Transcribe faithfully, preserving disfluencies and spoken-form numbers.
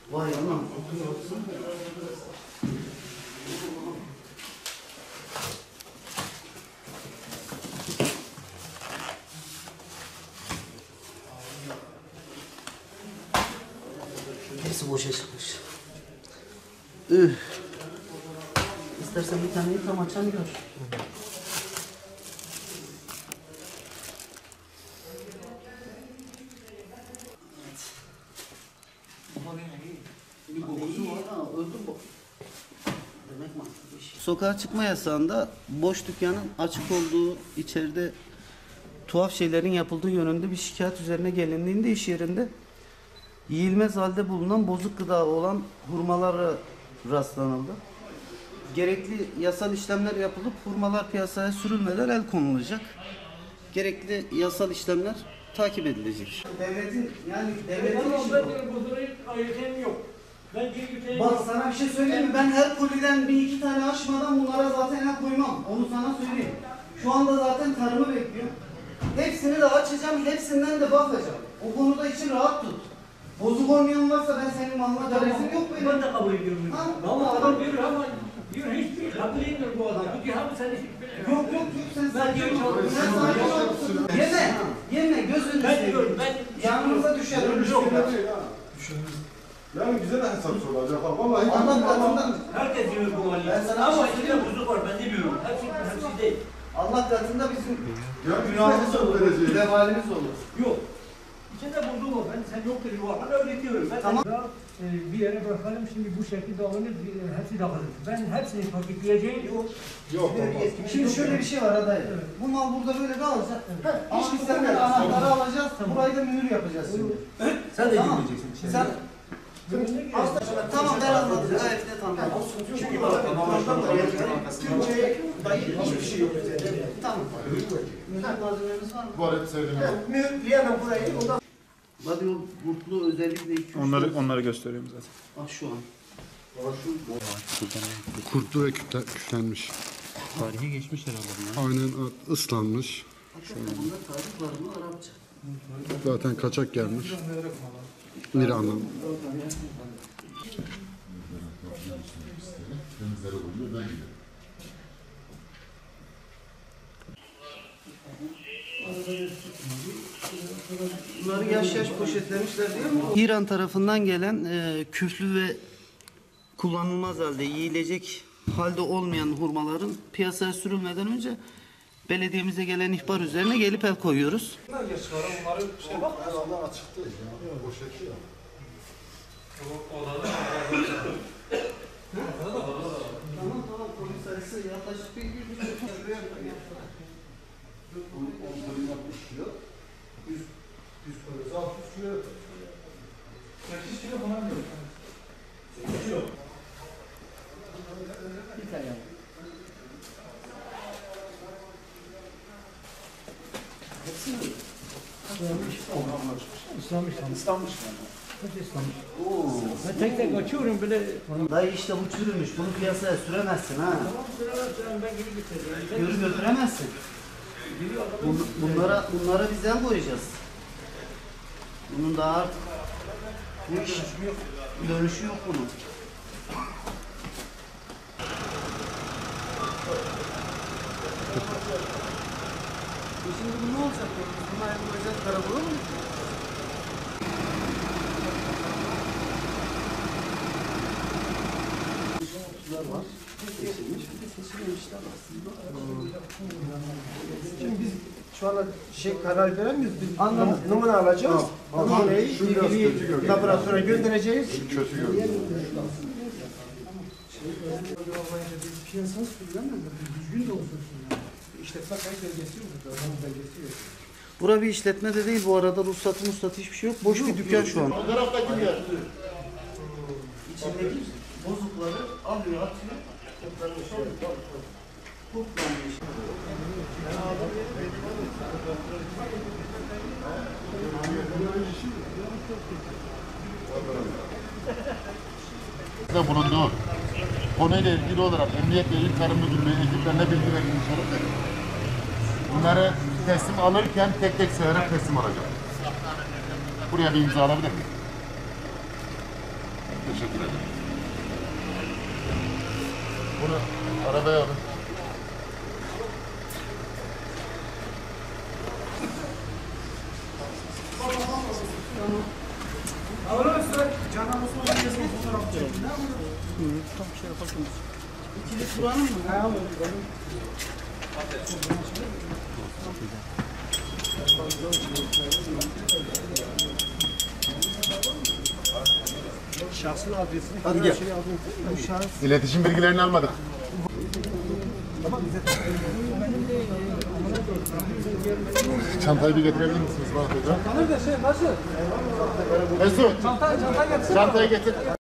Vay anam, oturuyorsun. Hepsi boşa çıkmış. Üh. İstersen bir taneyi tam açan gör. Sokağa çıkma yasağında boş dükkanın açık olduğu, içeride tuhaf şeylerin yapıldığı yönünde bir şikayet üzerine gelindiğinde iş yerinde yiyilmez halde bulunan bozuk gıda olan hurmalara rastlanıldı. Gerekli yasal işlemler yapılıp hurmalar piyasaya sürülmeden el konulacak. Gerekli yasal işlemler takip edilecek. Devletin yani devletin işi bu. yok. Ben geri Bak sana bir şey söyleyeyim mi? Ben her koliden bir iki tane açmadan bunlara zaten el koymam. Onu sana söyleyeyim. Şu anda zaten tarımı bekliyor. Hepsini de açacağım, hepsinden de bakacağım. O konuda için rahat tut. Bozuk olmayan varsa ben senin malına garezim yok benim. Ben de kabul ediyorum. Ha? Ama adam diyor ama diyor hiçbir haklı değildir bu adam. Bu diyor sen Yok yok yok sen ben sakin diyor ol. Sen sakin ol. Yeme. Yeme gözünü ben seveyim. diyorum ben Yanımıza düşer. yok. Yani bize de hesap sorulacak. Vallahi Allah katında. Herkes diyor bu Ben halde. sana Ama bir şey içinde buzluk var ben demiyorum. Hepsi hepsi değil. Allah katında bizim Ya günahımız biz de olur. vereceğiz. Vebalimiz olur. Yok. İçinde buzluk var. Ben sen yok dedi var. Ben öğretiyorum. Ben Tamam. da, e, bir yere bırakalım şimdi bu şekilde dağılır. Hepsi dağılır. Ben hepsini paketleyeceğim. Yok. Yok olmaz. Şimdi şöyle bir şey var adayı. Evet. Bu mal burada böyle kalacak. Evet. Ama İş biz bu senden kadar. anahtarı alacağız. Tamam. Burayı da mühür yapacağız şimdi. Sen de Tamam. gitmeyeceksin. Sen Sen tamam ben anladım. Gayet net anladım. çünkü bak Türkçe'ye dair hiçbir şey yok. Tamam. Mühür malzememiz var mı? Var hep sevdim. Mühürleyemem burayı. Ondan Hadi o kurtlu özellikle iki üç Onları tane- onları gösteriyorum zaten. Bak şu an. Kurtlu ve kütle, küflenmiş. Tarihi geçmiş herhalde. Aynen ıslanmış. Hakikaten bunda tarih var mı Arapça? Zaten kaçak gelmiş. İran'dan. Bunları yaş yaş poşetlemişler değil mi? İran tarafından gelen e, küflü ve kullanılmaz halde yiyilecek halde olmayan hurmaların piyasaya sürülmeden önce belediyemize gelen ihbar üzerine gelip el koyuyoruz. Herhalde açıktı ya. Poşeti ya. Tamam tamam polis sayısı yaklaşık bir yüz yüz parası altmış kilo yapar. sekiz kilo falan diyor. sekiz kilo. Bir tane yani. hepsi mi? Islanmış tam. ıslanmış. Hepsi ıslanmış. Oo. Ben tek tek açıyorum böyle. Dayı işte bu çürümüş. Bunu piyasaya süremezsin ha. Tamam sıralarsın ben geri getireceğim. Görü götüremezsin. Bun- Bunlara, bunlara biz el koyacağız. Bunun daha artık bu iş dönüşü yok bunun. E şimdi bu ne olacak? Bunlar yapılacak karakola mı? Var. Seçilmiş, bir de seçilmemişler aslında. Şimdi biz şu anda şey karar veremiyoruz. Biz Anladım. numune alacağız. Tamam. Numuneyi Şu biraz kötü ilgili görünüyor. laboratuvara göndereceğiz. Şu kötü görünüyor. Piyasası sürülemez. Düzgün de olsun. İşletme kayıt belgesi yok. Belgesi yok. Bura bir işletme de değil bu arada, ruhsatı ruhsatı hiçbir şey yok. Boş bir dükkan şu an. O taraftaki yer. İçindeki bozukları alıyor, atıyor. Kurtlanmış. Da bulundu. Konuyla ilgili olarak Emniyet ve İl Tarım Müdürlüğü ekiplerine bilgi verilmiştir. Bunları teslim alırken tek tek sayarak teslim alacağım. Buraya bir imza alabilir miyim? Teşekkür ederim. Bunu arabaya alın. Canan Osman'ın resmi fotoğraf çekin. Ne yapalım? Tam şey yapalım. İkili kullanır mı? Ne yapalım? Şahsın adresini. Hadi gel. Bu şahıs. İletişim bilgilerini almadık. Çantayı bir getirebilir misiniz Murat Hocam? Tanır da şey nasıl? Mesut, Çanta, çanta getirsene. çantayı getir.